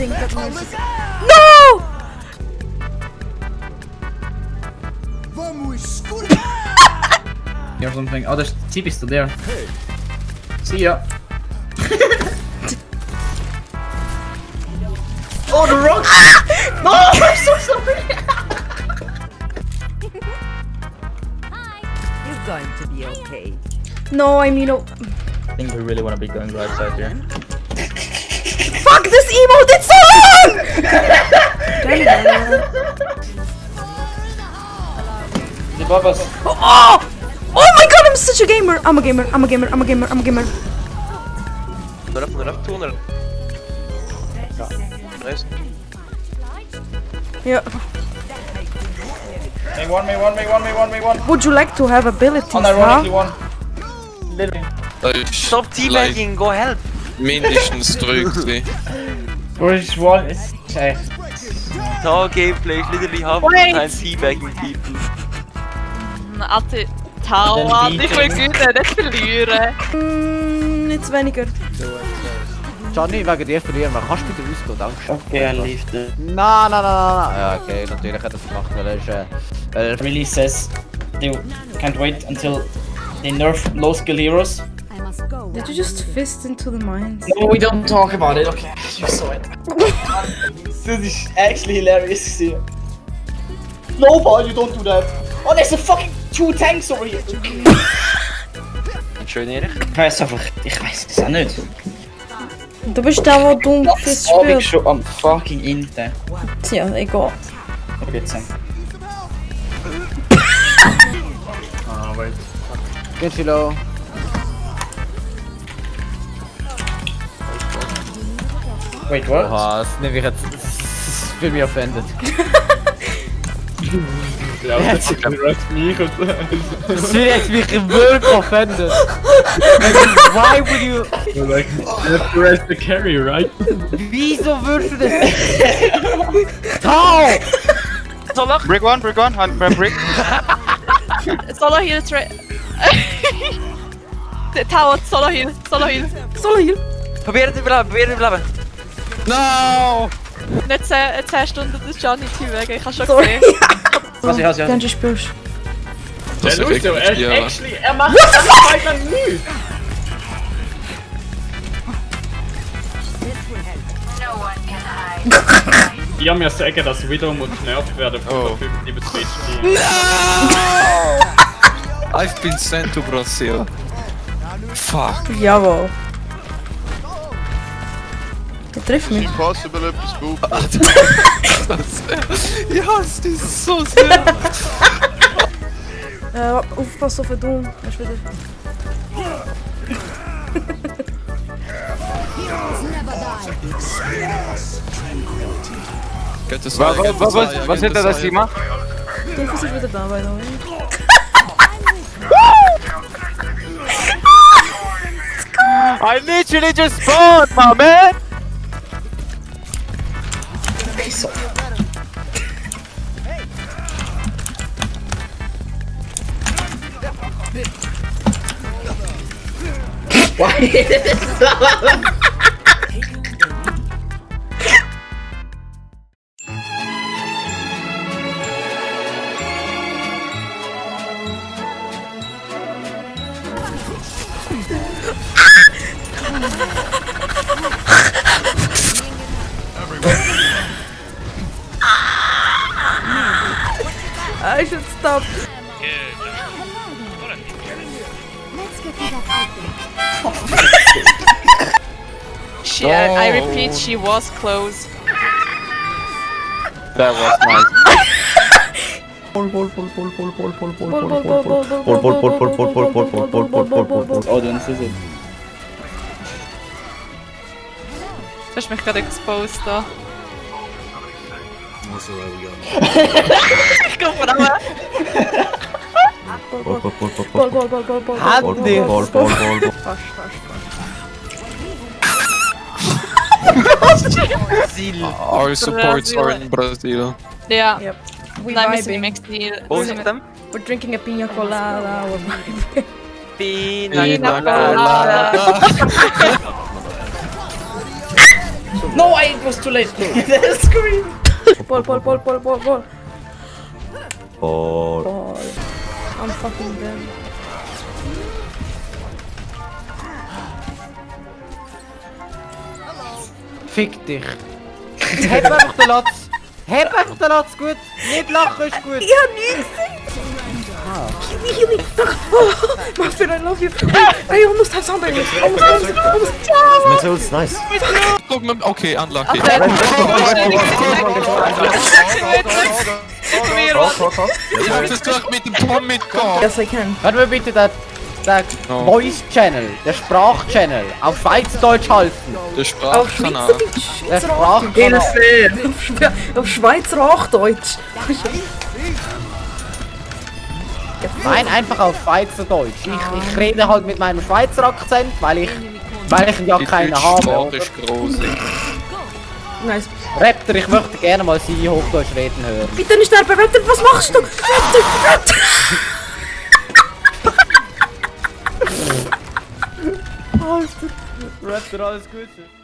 think that nurse is... No! Or something. Oh, there's TP still there. See ya. Oh, the rock! No, I'm so sorry. You're going to be okay. No, I mean... Oh. I think we really want to be going right side here. Fuck this emote, it's so long! Above us. Oh! Oh my god, I'm such a gamer! I'm a gamer. Underaf, 200. Nice. Yeah. Me one. Would you like to have abilities, Unironically huh? one. Literally. Stop teabagging, go help! Mindestens 3. British one is echt. No gameplay is literally half the time teabagging people. Atti, Taua, ich will gewinnen, nicht verlieren. Jetzt weniger. Johnny, wegen dir verlieren wir. Kannst du bitte rausgehen, danke. Okay, I leave the... Nein. Ja, okay, natürlich hat er das gemacht, weil er ist... Release says they can't wait until they nerf low skill heroes. Did you just fist into the mines? No, we don't talk about it, okay. You saw it. This is actually hilarious. No, Paul, you don't do that. Oh, there's a fucking 2 tanks over here. Schön, Erich. Ich weiß einfach, ich weiß es auch nicht. Du bist der, der dumm Fist Das hab ich spielt. schon am fucking Inter. Tja, egal. Bitte. Ah, wait. Geht viel low. Wait, what? Oha, das nehme ich jetzt... Das will mich offended. Ja, das ist mich und... Das will jetzt mich wirklich offended. Why would you... You're like, that's the rest the carry, right? Wieso würdest du das... Tau! Soll Brick one, brick. er hier der Tower, soll er hier. Probier het überleben. No! Nicht 10 Stunden das Johnny teabagen, ich hab schon Sorry. gesehen. Was ich hasse, Genji spielst. Das ist wirklich ja. Actually, er macht das weiter nie. Ich habe mir sagen, dass Widow muss genervt werden von 75 Spielen. I've been sent to Brazil. Fuck. Jawohl. Der trifft mich. Impossible etwas gut. Ja, es ist so sehr. Aufpass auf den Doom. Er ist wieder... Was hätte das gemacht? Doomfuss ist wieder da, by the way. I literally just spawned, my man! I should stop. I repeat, she was close. That was nice. Oh, dann ist es. Du hast mich gerade exposed da. Ich komm von oben. Hand nicht! Our supports are in Brazil. Ja. Yep. We Nein, wir sind vibing. im Exil. Wo sind wir? We're drinking a pina colada. We're vibing. Pina colada. No, it was too late. Scream. Ball. I'm fucking dead. Fick dich. Heb einfach den Latz. Heb einfach den Latz, gut. Nicht lachen ist gut. Ich hab nichts gesehen. Heal me. Oh, Muffin, I love you. I almost have something. Missiles, nice. Okay, unlucky. Ich hab das durch mit dem Pom mitgehauen. Yes, I can. Können wir bitte den Voice-Channel, der Sprach-Channel auf Schweizerdeutsch halten? Der Sprachkanal. Der Sprachkanal. Auf Schweizer Hochdeutsch. Nein, einfach auf Schweizerdeutsch. Ich rede halt mit meinem Schweizer Akzent, weil ich ja keinen habe. Sprache ist gross. Nice. Raptor, ich möchte gerne mal Sie Hochdeutsch reden hören. Bitte nicht sterben, Raptor, was machst du? Raptor! Raptor, alles gut.